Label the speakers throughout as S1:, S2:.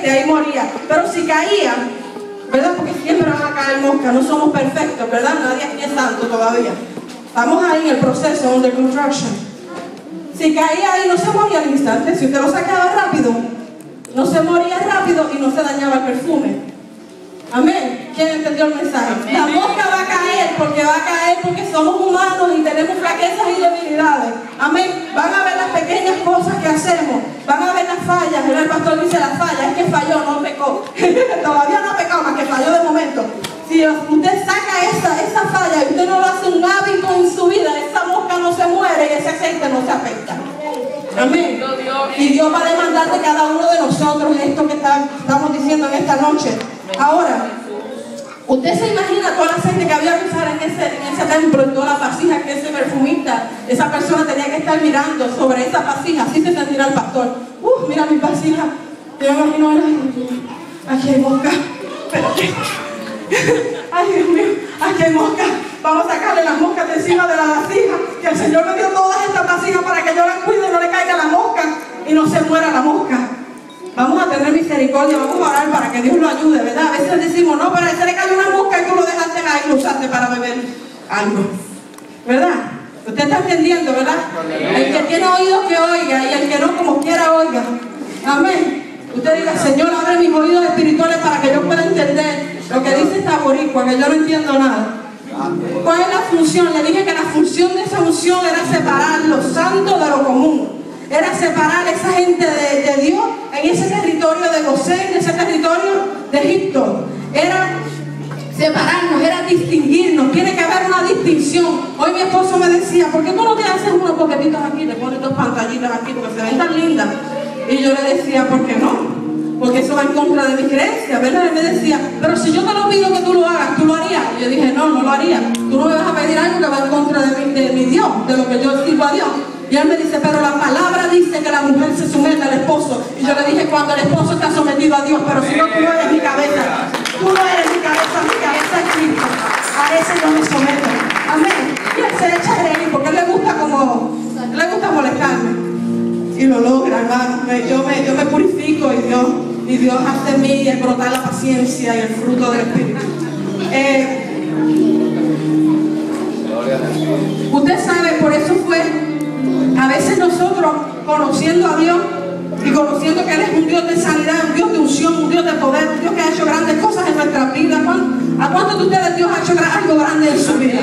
S1: y ahí moría. Pero si caía, ¿verdad? Porque siempre van a caer moscas, no somos perfectos, ¿verdad? Nadie aquí es santo todavía. Estamos ahí en el proceso, under construction. Si caía ahí, no se moría al instante. Si usted lo sacaba rápido, no se moría rápido y no se dañaba el perfume. Amén. ¿Quién entendió el mensaje? Amén. La mosca va a caer porque somos humanos y tenemos flaquezas y debilidades. Amén. Van a ver las pequeñas cosas que hacemos, van a ver las fallas. El pastor dice las fallas, es que falló, no pecó. Todavía no ha pecado, más que falló de momento. Si usted saca esa falla y usted no lo hace un hábito en su vida, esa mosca no se muere y ese aceite no se afecta. Amén. Y Dios va a demandar de cada uno de nosotros esto que estamos diciendo en esta noche. Ahora, usted se imagina todo el aceite que había que usar en ese templo, en todas las vasijas que ese perfumista, esa persona tenía que estar mirando sobre esa vasija. Así se sentirá el pastor. Mira mis vasijas. Yo me imagino, aquí hay mosca. Espérate. Ay, Dios mío, aquí hay moscas. Vamos a sacarle las moscas de encima de la vasija. Que el Señor me dio todas estas vasijas para que yo las cuide y no le caiga la mosca y no se muera la mosca. Vamos a tener misericordia, vamos a orar para que Dios lo ayude, ¿verdad? A veces decimos, no, pero a ese le cayó una mosca y tú lo dejaste ahí, lo usaste para beber algo, ¿verdad? Usted está entendiendo, ¿verdad? El que tiene oídos que oiga y el que no, como quiera oiga. Amén. Usted diga, Señor, abre mis oídos espirituales para que yo pueda entender lo que dice esta boricua, que yo no entiendo nada. ¿Cuál es la función? Le dije que la función de esa unción era separar lo santo de lo común. Era separar a esa gente de Dios en ese territorio de Gosén, en ese territorio de Egipto. Era separarnos, era distinguirnos. Tiene que haber una distinción. Hoy mi esposo me decía, ¿por qué tú no te haces unos poquetitos aquí? Le pones dos pantallitas aquí porque se ven tan lindas. Y yo le decía, ¿por qué no? Porque eso va en contra de mi creencia, ¿verdad? Él me decía, pero si yo te lo pido que tú lo hagas, ¿tú lo harías? Y yo dije, no lo haría. Tú no me vas a pedir algo que va en contra de mi Dios, de lo que yo sirvo a Dios. Y él me dice, pero la palabra dice que la mujer se somete al esposo. Y yo le dije, cuando el esposo está sometido a Dios, pero si no, tú no eres mi cabeza. Tú no eres mi cabeza es Cristo. A ese yo me someto. Amén. Y él se echa a reír porque le gusta molestarme. Y lo logra, hermano. Yo me purifico y Dios hace en mí el brotar la paciencia y el fruto del Espíritu. Usted sabe, por eso fue, a veces nosotros, conociendo a Dios y conociendo que Él es un Dios de sanidad, un Dios de unción, un Dios de poder, un Dios que ha hecho grandes cosas en nuestras vidas. ¿A cuántos de ustedes Dios ha hecho algo grande en su vida?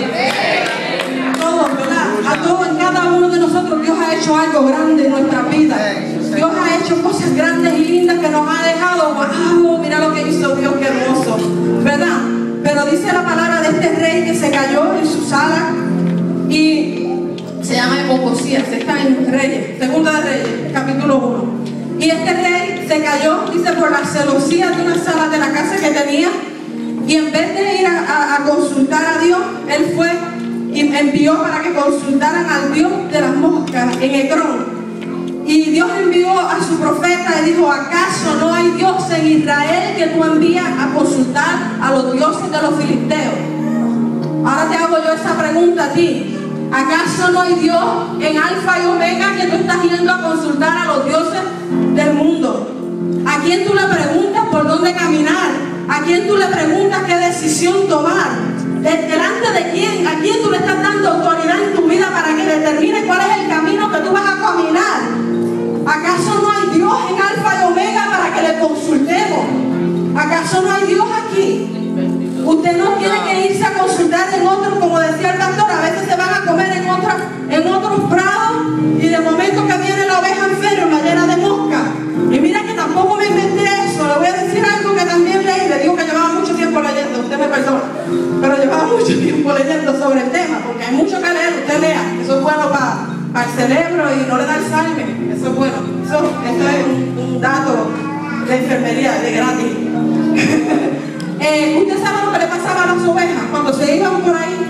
S1: A todos, ¿verdad? A todos, en cada uno de nosotros Dios ha hecho algo grande en nuestra vida. Dios ha hecho cosas grandes y lindas que nos ha dejado, wow, mira lo que hizo Dios, qué hermoso, ¿verdad? Pero dice la palabra de este rey que se cayó en su sala y se llama Ocosías, está en Reyes, Segunda de Reyes, capítulo 1. Y este rey se cayó, dice, por la celosía de una sala de la casa que tenía, y en vez de ir a consultar a Dios, él fue y envió para que consultaran al Dios de las moscas en Ecrón. Y Dios envió a su profeta y dijo, ¿acaso no hay Dios en Israel que tú envías a consultar a los dioses de los filisteos? Ahora te hago yo esa pregunta a ti. ¿Acaso no hay Dios en Alfa y Omega que tú estás yendo a consultar a los dioses del mundo? ¿A quién tú le preguntas por dónde caminar? ¿A quién tú le preguntas qué decisión tomar? ¿Delante de quién? ¿A quién tú le estás dando autoridad en tu vida para que determine cuál es el camino que tú vas a caminar? ¿Acaso no hay Dios en Alfa y Omega para que le consultemos? ¿Acaso no hay Dios aquí? Usted no tiene que irse a consultar en otros, como decía el pastor, a veces se van a comer en otros prados y de momento que viene la oveja enferma llena de moscas. Y mira que tampoco me inventé eso, le voy a decir algo que también leí, le digo que llevaba mucho tiempo leyendo, usted me perdona, pero llevaba mucho tiempo leyendo sobre el tema, porque hay mucho que leer, usted lea, eso es bueno para el cerebro y no le da Alzheimer, eso es bueno, eso es un dato de enfermería, de gratis. Usted sabe lo que le pasaba a las ovejas cuando se iban por ahí